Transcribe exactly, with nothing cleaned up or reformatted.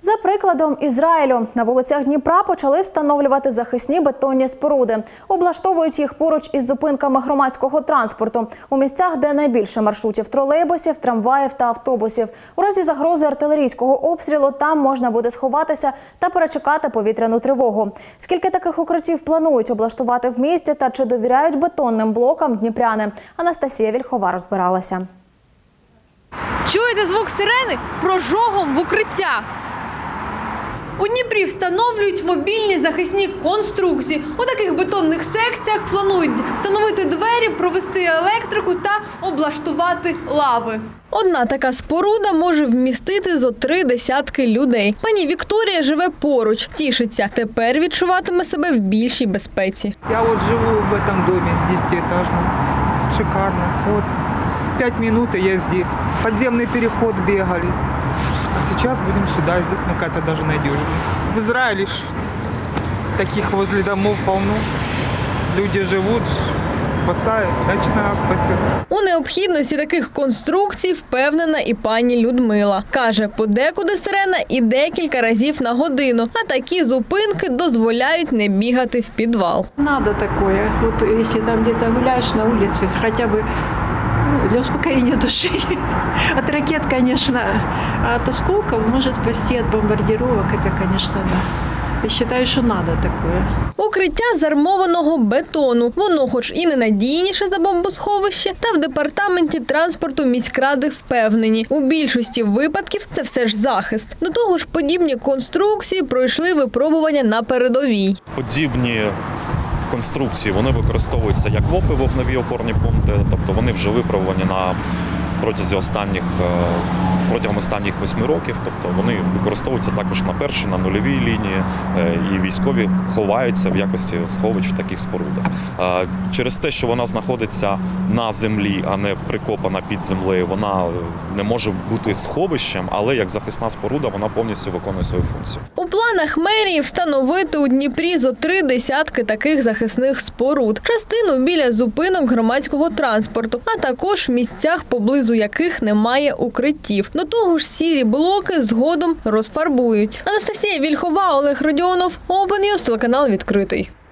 За прикладом Ізраїлю, на вулицях Дніпра почали встановлювати захисні бетонні споруди. Облаштовують їх поруч із зупинками громадського транспорту, у місцях, де найбільше маршрутів тролейбусів, трамваїв та автобусів. У разі загрози артилерійського обстрілу там можна буде сховатися та перечекати повітряну тривогу. Скільки таких укриттів планують облаштувати в місті та чи довіряють бетонним блокам дніпряни? Анастасія Вільхова розбиралася. Чуєте звук сирени? Прожогом в укриття. У Дніпрі встановлюють мобільні захисні конструкції. У таких бетонних секціях планують встановити двері, провести електрику та облаштувати лави. Одна така споруда може вмістити зо три десятки людей. Пані Вікторія живе поруч, тішиться. Тепер відчуватиме себе в більшій безпеці. Я от живу в цьому домі дев'ятиэтажному. Шикарно. От п'ять минут, і я здесь. Подземний переход бігали. А сейчас будем сюда, здесь, мне кажется, даже надежнее. В Израиле таких возле домов полно. Люди живут, спасают, значит, нас спасет. У необхідності таких конструкцій впевнена і пані Людмила. Каже, подекуди сирена і декілька разів на годину, а такі зупинки дозволяють не бігати в підвал. Надо такое. Вот если там где-то гуляешь на улице, хотя бы для успокоения души. От ракет, конечно, а от осколков может спасти, от бомбардировок, это, конечно, да. Я считаю, що надо такое. Укриття з армованого бетону. Воно хоч і не надійніше за бомбосховище, та в департаменті транспорту міськради впевнені. У більшості випадків це все ж захист. До того ж, подібні конструкції пройшли випробування на передовій. Подібні конструкції, вони використовуються як ВОПи, вогневі опорні пункти, тобто вони вже випробувані на протязі останніх, протягом останніх восьми років, тобто вони використовуються також на першій, на нульовій лінії, і військові ховаються в якості сховищ в таких спорудах. Через те, що вона знаходиться на землі, а не прикопана під землею, вона не може бути сховищем, але як захисна споруда вона повністю виконує свою функцію. У планах мерії встановити у Дніпрі зо три десятки таких захисних споруд. Частину біля зупинок громадського транспорту, а також в місцях, поблизу яких немає укриттів. До того ж, сірі блоки згодом розфарбують. Анастасія Вільхова, Олег Родіонов, Open News, телеканал «Відкритий».